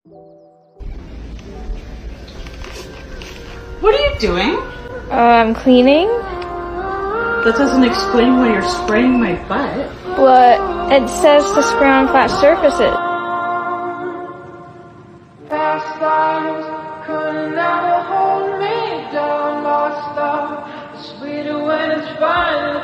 What are you doing? I'm cleaning. That doesn't explain why you're spraying my butt. But it says to spray on flat surfaces. Past lives could never hold me down. Lost love, sweeter when it's finally